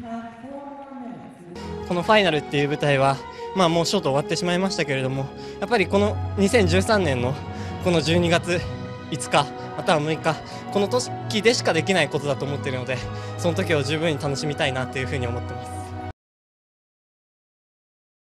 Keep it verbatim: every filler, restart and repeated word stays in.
このファイナルっていう舞台は、まあ、もうショート終わってしまいましたけれども、やっぱりこのにせんじゅうさんねんのこのじゅうにがついつかまたはむいか、この時でしかできないことだと思っているので、その時を十分に楽しみたいなというふうに思ってます。